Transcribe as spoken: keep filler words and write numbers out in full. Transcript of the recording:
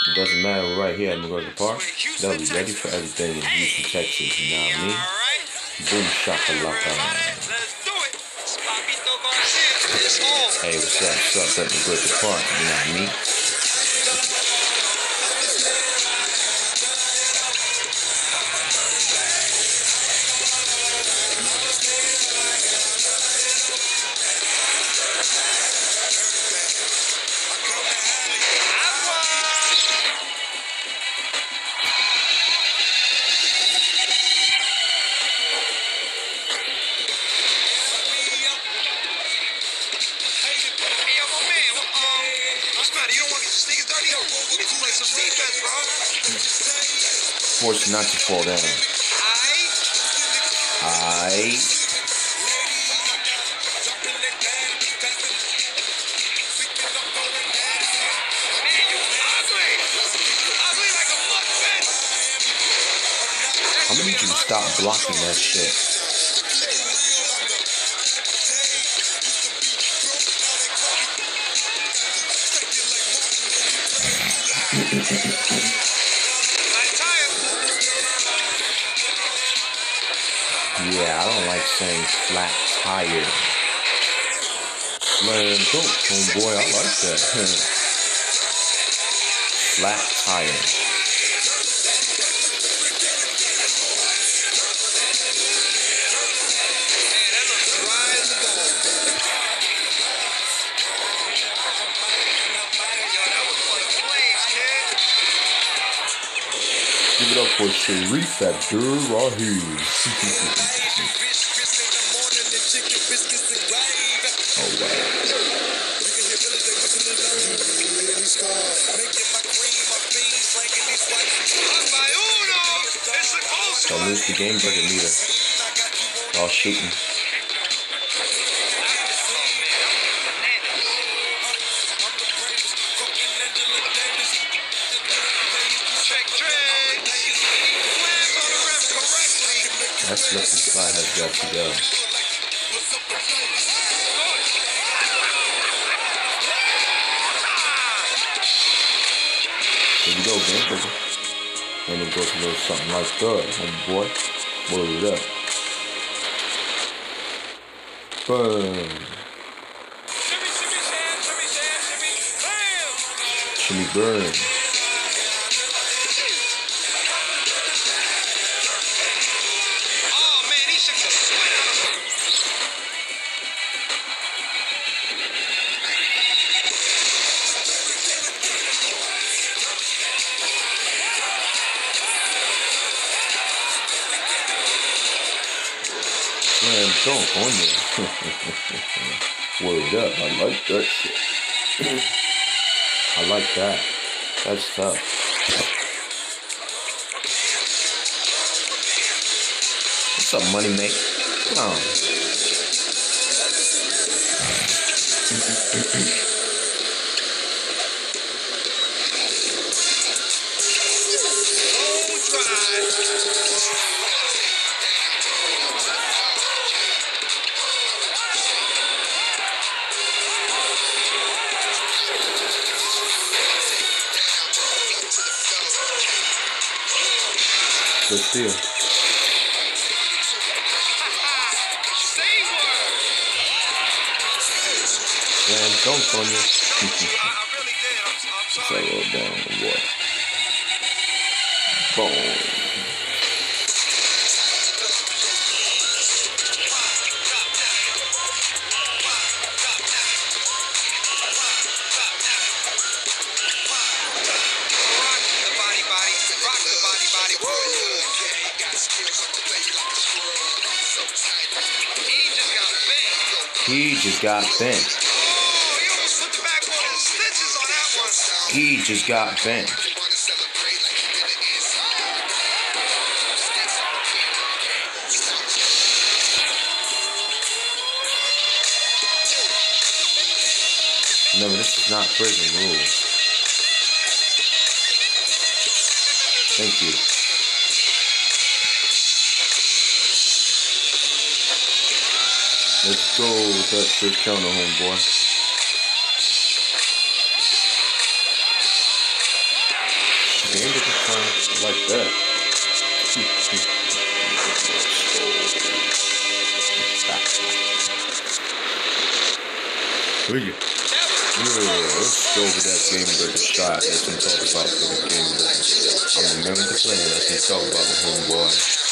It doesn't matter, we're right here at MacArthur Park. They'll be ready for everything in Houston, Texas. You know what I mean? Boom shakalaka. Hey, what's up? What's up at MacArthur Park? You know what I mean? Forced not to fall down. I. I'm gonna need you to stop blocking that shit. Yeah, I don't like saying flat tire. Man, don't, homeboy, I like that. Flat tire. Give it up for Sharif Abdur-Rahim. Oh, wow. Don't lose the game bucket meter while shooting. That slip and slide has got to go. Here we go, game booker. And it goes a little something like that, homeboy. Word it up. Boom. Shimmy burn. Slam dunk on you. Word up, I like that shit. I like that. That's tough. What's up, money mate? Come on. Good steal. Slam dunk on you. Settle down, boy. Boom. He just got bent. He just got bent. Remember, this is not prison rules. Thank you. Let's go with that first counter, homeboy. game looking fine. I like that. Will you? Yeah, let's go over that game burger shot. Let's talk about for the game burger. I'm a member of the plan. Let's talk about the homeboy.